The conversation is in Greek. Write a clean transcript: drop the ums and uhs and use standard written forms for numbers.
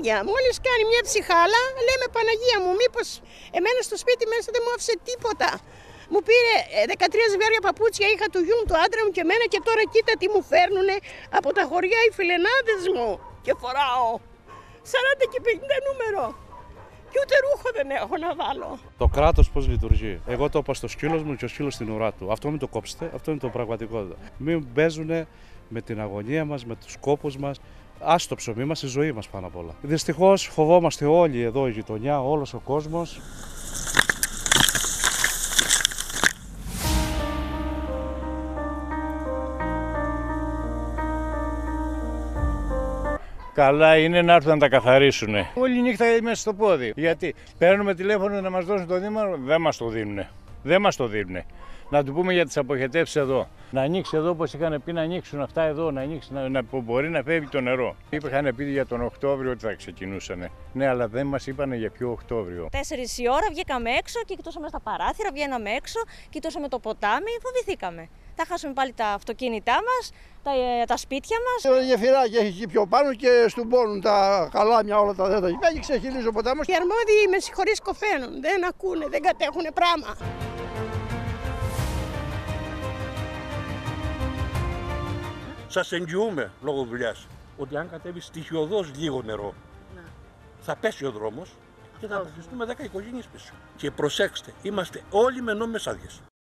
ίδια. Μόλις κάνει μια ψυχάλα, λέμε Παναγία μου, μήπως εμένα στο σπίτι μέσα δεν μου άφησε τίποτα. Μου πήρε 13 ζευγάρια παπούτσια, είχα του γιου μου, του άντρα μου και εμένα και τώρα κοίτα τι μου φέρνουνε από τα χωριά οι φιλενάδες μου. Και φοράω 40 και 50 νούμερο. Και ούτε ρούχο δεν έχω να βάλω. Το κράτος πώς λειτουργεί. Εγώ το είπα στο σκύλος μου και ο σκύλος στην ουρά του. Αυτό μην το κόψετε, αυτό είναι το πραγματικότητα. Μην παίζουν με την αγωνία μας, με τους κόπους μας. Άσε το ψωμί μας, η ζωή μας πάνω απ' όλα. Δυστυχώς φοβόμαστε όλοι εδώ η γειτονιά, όλος ο κόσμος. Καλά είναι να έρθουν να τα καθαρίσουν. Όλη νύχτα μέσα στο πόδι. Γιατί παίρνουμε τηλέφωνο να μας δώσουν το δήμαρχο, δεν μας το δίνουν. Δεν μας το δίνουν. Να του πούμε για τις αποχετεύσεις εδώ. Να ανοίξει εδώ όπως είχαν πει να ανοίξουν αυτά εδώ, να ανοίξει, να μπορεί να φεύγει το νερό. Είχαν πει για τον Οκτώβριο ότι θα ξεκινούσαν. Ναι, αλλά δεν μας είπαν για ποιο Οκτώβριο. 4 η ώρα βγήκαμε έξω και κοιτούσαμε στα παράθυρα, βγαίναμε έξω, κοιτούσαμε το ποτάμι, φοβηθήκαμε. Θα χάσουμε πάλι τα αυτοκίνητά μας, τα σπίτια μας. Το γεφυράκι έχει εκεί πιο πάνω και στον πόνουν τα καλάμια όλα τα δέντρα. Και ξεχυλίζει ο ποτάμος. Οι αρμόδιοι με συγχωρείς κοφαίνουν, δεν ακούνε, δεν κατέχουνε πράγμα. Σας εγγυούμε λόγω δουλειάς ότι αν κατέβει στοιχειωδώς λίγο νερό, θα πέσει ο δρόμος και θα αποφυστούμε 10 οικογένειες πίσω. Και προσέξτε, είμαστε όλοι με νόμιμες άδειες.